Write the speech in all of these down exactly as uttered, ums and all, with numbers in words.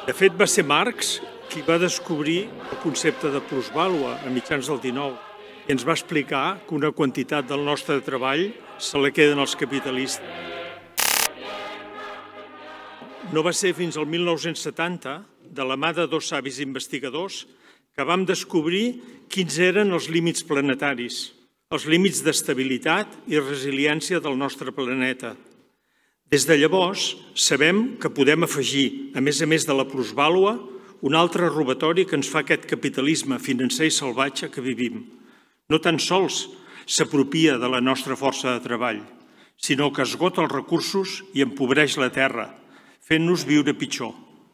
De fet, va ser Marx qui va descobrir el concepte de plusvàlua a mitjans del dinou i ens va explicar que una quantitat del nostre treball se la queden els capitalistes. No va ser fins al mil nou-cents setanta, de la mà de dos savis investigadors, que vam descobrir quins eren els límits planetaris, els límits d'estabilitat i resiliència del nostre planeta. Des de llavors, sabem que podem afegir, a més a més de la plusvàlua, un altre robatori que ens fa aquest capitalisme financer i salvatge que vivim. No tan sols s'apropia de la nostra força de treball, sinó que esgota els recursos i empobreix la terra, fent-nos viure pitjor.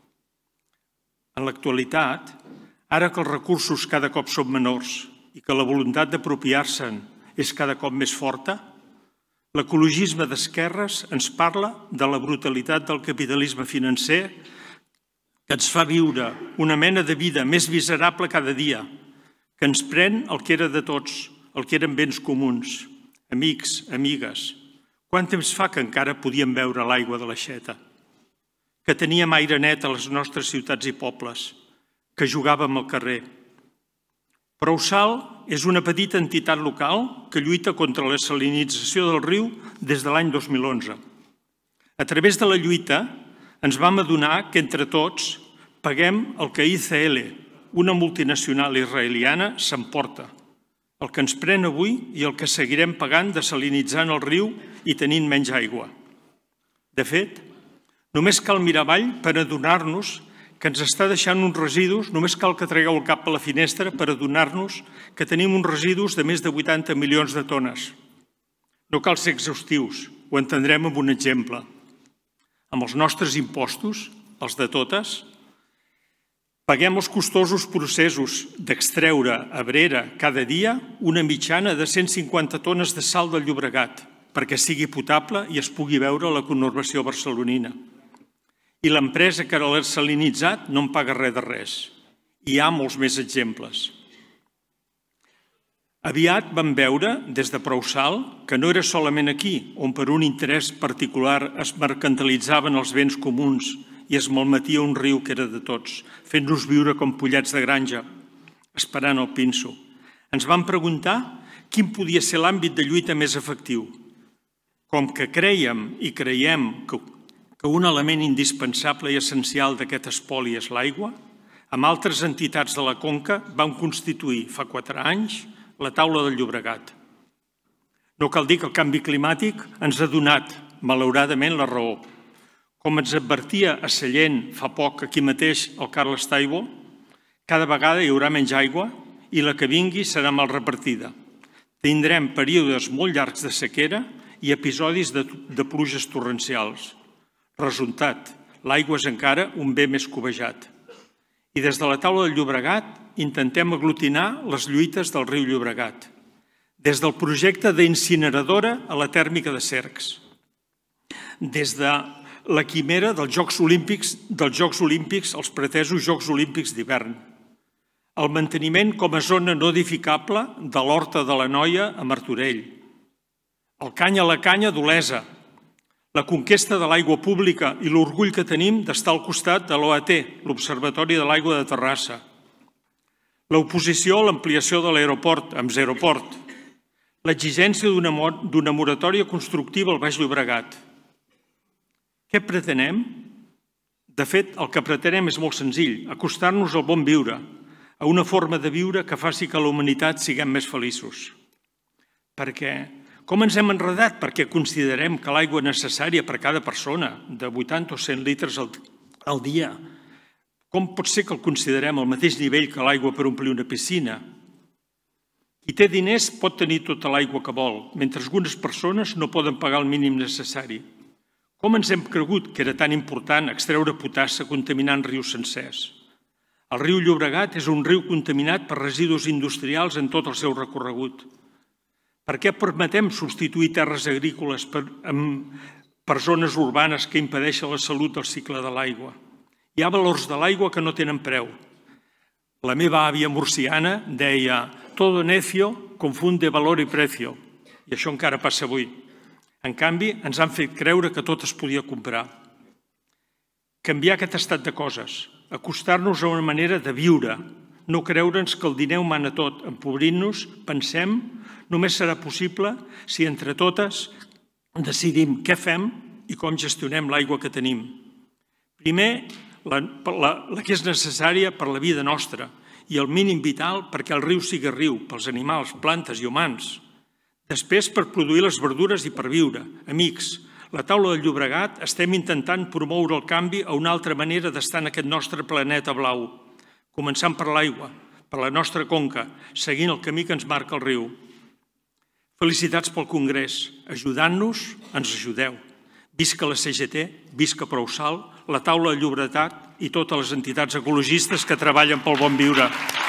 En l'actualitat, ara que els recursos cada cop són menors i que la voluntat d'apropiar-se'n és cada cop més forta, l'ecologisme d'esquerres ens parla de la brutalitat del capitalisme financer que ens fa viure una mena de vida més miserable cada dia, que ens pren el que era de tots, el que eren béns comuns, amics, amigues. Quant temps fa que encara podíem beure l'aigua de l'aixeta? Que teníem aire net a les nostres ciutats i pobles, que jugàvem al carrer. Prousal és una petita entitat local que lluita contra la salinització del riu des de l'any dos mil onze. A través de la lluita ens vam adonar que entre tots paguem el que I C L, una multinacional israeliana, s'emporta, el que ens pren avui i el que seguirem pagant desalinitzant el riu i tenint menys aigua. De fet, només cal mirar avall per adonar-nos que ens està deixant uns residus, només cal que tragueu el cap a la finestra per adonar-nos que tenim uns residus de més de vuitanta milions de tones. No cal ser exhaustius, ho entendrem amb un exemple. Amb els nostres impostos, els de totes, paguem els costosos processos d'extreure a Brera cada dia una mitjana de cent cinquanta tones de sal del Llobregat perquè sigui potable i es pugui veure a la conurbació barcelonina. I l'empresa que l'ha salinitzat no en paga res de res. Hi ha molts més exemples. Aviat vam veure, des de Prousal, que no era solament aquí, on per un interès particular es mercantilitzaven els béns comuns i es malmetia un riu que era de tots, fent-nos viure com pollets de granja, esperant el pinso. Ens vam preguntar quin podia ser l'àmbit de lluita més efectiu. Com que crèiem i creiem que que un element indispensable i essencial d'aquest espoli és l'aigua, amb altres entitats de la Conca vam constituir fa quatre anys la taula del Llobregat. No cal dir que el canvi climàtic ens ha donat, malauradament, la raó. Com ens advertia a Sallent fa poc aquí mateix el Carles Taibo, cada vegada hi haurà menys aigua i la que vingui serà mal repartida. Tindrem períodes molt llargs de sequera i episodis de, de pluges torrencials. Resultat, l'aigua és encara un bé més cobejat. I des de la taula del Llobregat intentem aglutinar les lluites del riu Llobregat. Des del projecte d'incineradora a la tèrmica de Cercs. Des de la quimera dels Jocs Olímpics, dels Jocs Olímpics, els pretesos Jocs Olímpics d'hivern. El manteniment com a zona no edificable de l'Horta de la Noia a Martorell. El canya a la canya d'Olesa. La conquesta de l'aigua pública i l'orgull que tenim d'estar al costat de l'O A T, l'Observatori de l'Aigua de Terrassa. L'oposició a l'ampliació de l'aeroport amb Zeroport. L'exigència d'una moratòria constructiva al Baix Llobregat. Què pretenem? De fet, el que pretenem és molt senzill, acostar-nos al bon viure, a una forma de viure que faci que la humanitat siguem més feliços. Perquè com ens hem enredat perquè considerem que l'aigua necessària per cada persona, de vuitanta o cent litres al dia, com pot ser que el considerem al mateix nivell que l'aigua per omplir una piscina? Qui té diners pot tenir tota l'aigua que vol, mentre algunes persones no poden pagar el mínim necessari. Com ens hem cregut que era tan important extreure potassa contaminant rius sencers? El riu Llobregat és un riu contaminat per residus industrials en tot el seu recorregut. Per què permetem substituir terres agrícoles per, amb, per zones urbanes que impedeixen la salut del cicle de l'aigua? Hi ha valors de l'aigua que no tenen preu. La meva àvia murciana deia «Todo necio confunde valor y precio». I això encara passa avui. En canvi, ens han fet creure que tot es podia comprar. Canviar aquest estat de coses, acostar-nos a una manera de viure, no creure'ns que el diner ho mana tot, empobrint-nos, pensem, només serà possible si entre totes decidim què fem i com gestionem l'aigua que tenim. Primer, la, la, la que és necessària per la vida nostra i el mínim vital perquè el riu sigui riu, pels animals, plantes i humans. Després, per produir les verdures i per viure. Amics, la taula del Llobregat estem intentant promoure el canvi a una altra manera d'estar en aquest nostre planeta blau, començant per l'aigua, per la nostra conca, seguint el camí que ens marca el riu. Felicitats pel Congrés. Ajudant-nos, ens ajudeu. Visca la C G T, visca Prousal, la taula del Llobregat i totes les entitats ecologistes que treballen pel bon viure.